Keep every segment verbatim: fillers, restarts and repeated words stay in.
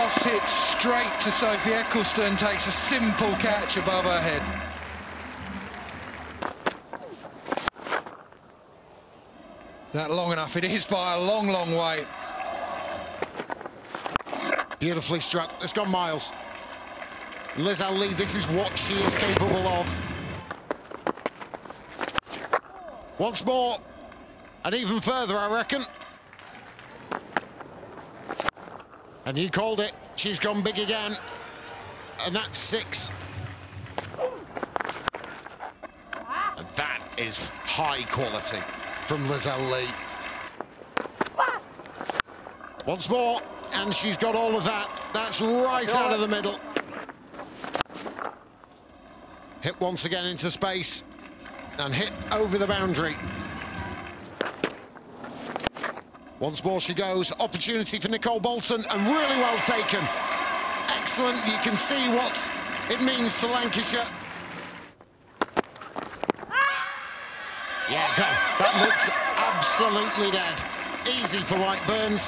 pass hit straight to Sophie Eccleston, takes a simple catch above her head. Is that long enough? It is by a long, long way. Beautifully struck. It's gone miles. Lizelle Lee, this is what she is capable of. Once more, and even further, I reckon. And you called it. She's gone big again. And that's six. And that is high quality from Lizelle Lee. Once more, and she's got all of that. That's right out of the middle. Hit once again into space and hit over the boundary. Once more she goes. Opportunity for Nicole Bolton, and really well taken. Excellent. You can see what it means to Lancashire. Yeah, go. That looks absolutely dead. Easy for White Burns.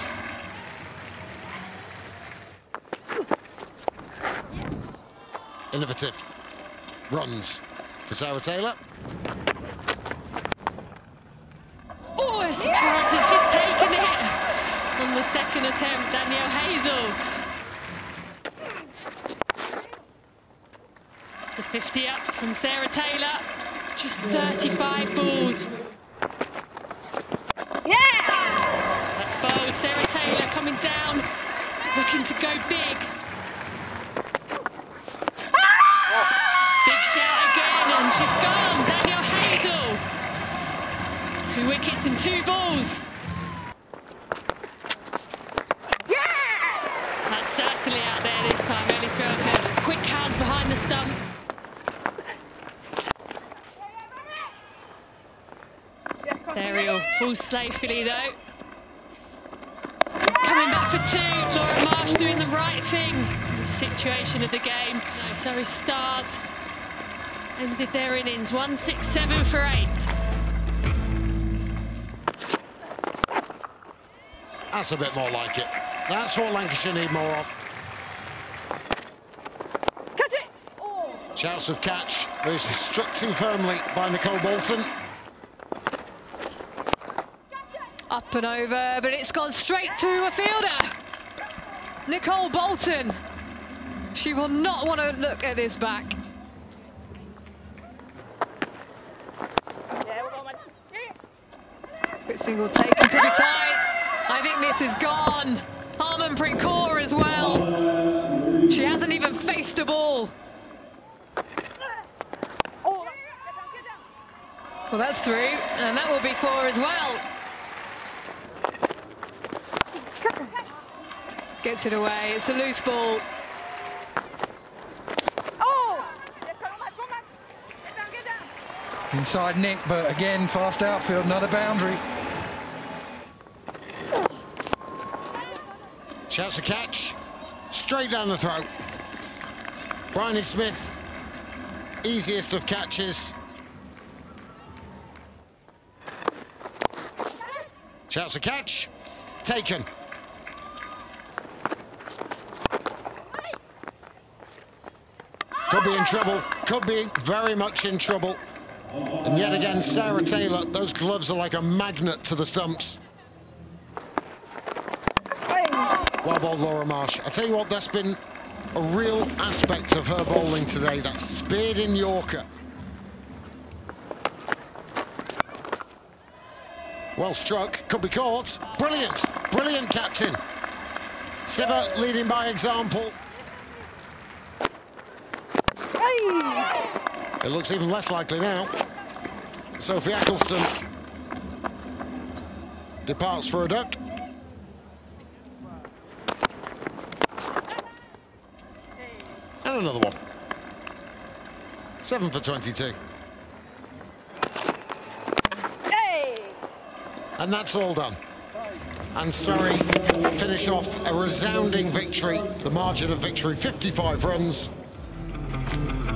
Innovative runs for Sarah Taylor. Oh, it's a chance, and she's taken it on the second attempt, Danielle Hazel. It's a fifty up from Sarah Taylor. Just thirty-five balls. Yes! That's bold. Sarah Taylor coming down, looking to go big. Big shout again, and she's gone. Danielle Hazel. Two wickets and two balls. Yeah! That's certainly out there this time. Early throw curve. Quick hands behind the stump. Ariel falls safely though. Coming back for two. Laura Marsh doing the right thing in the situation of the game. No, Surrey Stars ended their innings one six seven for eight. That's a bit more like it. That's what Lancashire need more of. Catch it! Oh. Shouts of catch. It was struck too firmly by Nicole Bolton. Up and over, but it's gone straight to a fielder. Nicole Bolton. She will not want to look at this back. Quick single take, could be tight. I think this is gone. Harmanpreet Kaur as well. She hasn't even faced a ball. Well, that's through, and that will be four as well. Gets it away, it's a loose ball. Oh! Let's go, Matt, go, Matt. Get down, get down. Inside Nick, but again, fast outfield, another boundary. Shouts a catch, straight down the throat. Bryony Smith, easiest of catches. Shouts a catch, taken. Could be in trouble, could be very much in trouble. And yet again, Sarah Taylor, those gloves are like a magnet to the stumps. Well bowled, Laura Marsh. I tell you what, that's been a real aspect of her bowling today, that speared in Yorker. Well struck, could be caught. Brilliant, brilliant captain. Siva leading by example. It looks even less likely now. Sophie Eccleston departs for a duck. And another one. Seven for twenty-two. Hey! And that's all done. And Surrey finish off a resounding victory. The margin of victory, fifty-five runs.